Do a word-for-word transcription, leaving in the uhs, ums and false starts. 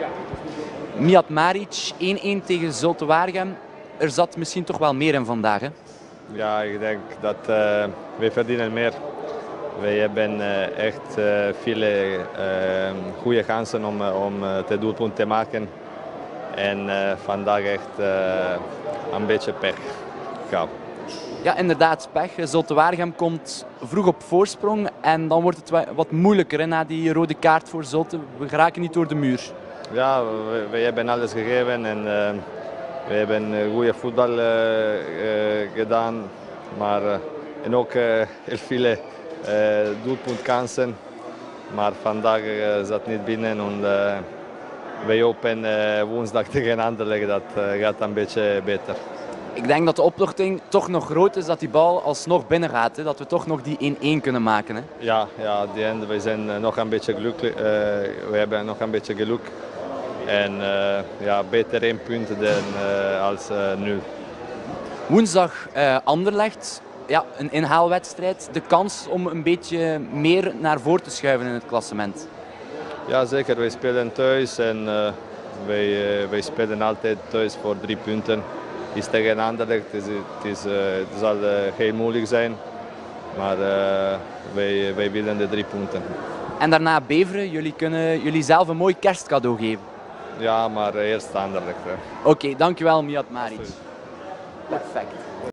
Mijat Maric, één-één tegen Zulte Waregem. Er zat misschien toch wel meer in vandaag, hè? Ja, ik denk dat uh, wij verdienen meer. Wij hebben uh, echt uh, viele uh, goede kansen om, om het doelpunt te maken. En uh, vandaag echt uh, een beetje pech gehad. Ja, inderdaad, pech. Zulte Waregem komt vroeg op voorsprong en dan wordt het wat moeilijker hè, na die rode kaart voor Zulte. We geraken niet door de muur. Ja, we, we hebben alles gegeven en uh, we hebben goede voetbal uh, uh, gedaan. Maar, uh, en ook uh, heel viele uh, doelpuntkansen. Maar vandaag uh, zat niet binnen en uh, wij hopen uh, woensdag tegen Anderlecht dat uh, gaat een beetje beter. Ik denk dat de opluchting toch nog groot is dat die bal alsnog binnen gaat. Hè? Dat we toch nog die één-één kunnen maken. Hè? Ja, ja, die end, we zijn nog een beetje gelukkig. Uh, we hebben nog een beetje geluk. En uh, ja, beter één punt dan uh, als uh, nul. Woensdag uh, Anderlecht. Ja, een inhaalwedstrijd. De kans om een beetje meer naar voren te schuiven in het klassement. Ja, zeker. Wij spelen thuis en uh, wij, uh, wij spelen altijd thuis voor drie punten. Is tegen Anderlecht, het, is, het, is, uh, het zal uh, heel moeilijk zijn, maar uh, wij, wij willen de drie punten. En daarna Beveren, jullie kunnen jullie zelf een mooi kerstcadeau geven. Ja, maar eerst Anderlecht. Oké, okay, dankjewel Mijat Maric. Perfect.